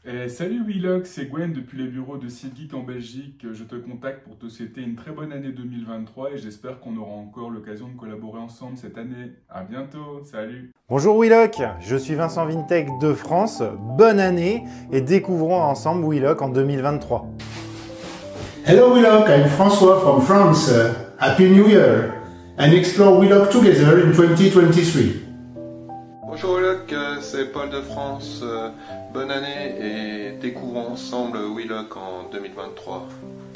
Salut Wheelock, c'est Gwen depuis les bureaux de SeedGeek en Belgique. Je te contacte pour te souhaiter une très bonne année 2023 et j'espère qu'on aura encore l'occasion de collaborer ensemble cette année. À bientôt, salut. Bonjour Wheelock, je suis Vincent Vintech de France. Bonne année et découvrons ensemble Wheelock en 2023. Hello Wheelock, I'm François from France. Happy New Year and explore Wheelock together in 2023. Bonjour Wheelock, c'est Paul de France. Bonne année et découvrons ensemble Wheelock en 2023.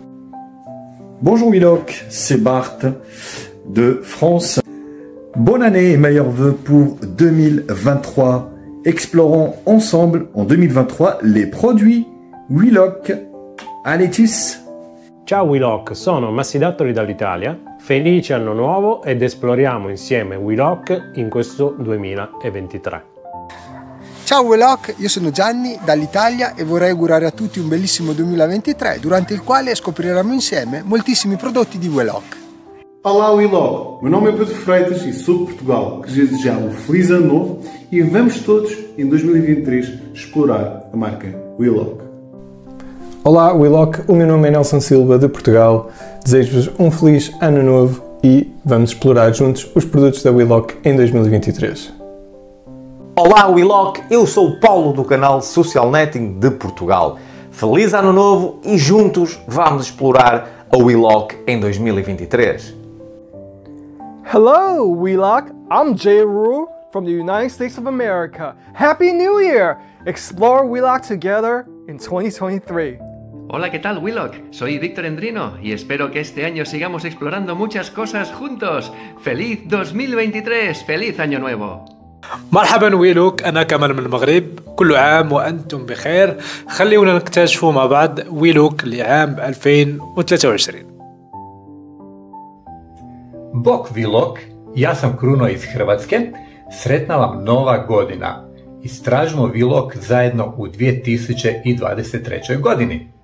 Bonjour Wheelock, c'est Bart de France. Bonne année et meilleurs vœux pour 2023. Explorons ensemble en 2023 les produits Wheelock. Allez, tschüss! Ciao Wheelock, sono Massidattoli dall'Italia. Felice anno nuovo ed esploriamo insieme Wheelock in questo 2023. Ciao Wheelock, io sono Gianni dall'Italia e vorrei augurare a tutti un bellissimo 2023 durante il quale scopriremo insieme moltissimi prodotti di Wheelock. Olá Wheelock, meu nome é Pedro Freitas e sou de Portugal. Queria desejar um feliz ano novo e vamos todos em 2023 explorar a marca Wheelock. Olá Wheelock, o meu nome é Nelson Silva de Portugal. Desejo-vos um feliz ano novo e vamos explorar juntos os produtos da Wheelock em 2023. Olá Wheelock, eu sou o Paulo do canal Social Netting de Portugal. Feliz ano novo e juntos vamos explorar a Wheelock em 2023. Hello Wheelock, I'm Jay Rue from the United States of America. Happy New Year! Explore Wheelock together in 2023. Hola, ¿qué tal Wheelock? Soy Víctor Endrino y espero que este año sigamos explorando muchas cosas juntos. ¡Feliz 2023! ¡Feliz Año Nuevo! مرحبا ويلوك، أنا كمال من المغرب. كل عام وأنتم بخير. خليونا نكتشفوا مع بعض ويلوك لعام 2023. Bok Wheelock, ja sam Kruno iz Hrvatske. Sretna vam nova godina. Istražimo Wheelock zajedno u 2023. godini.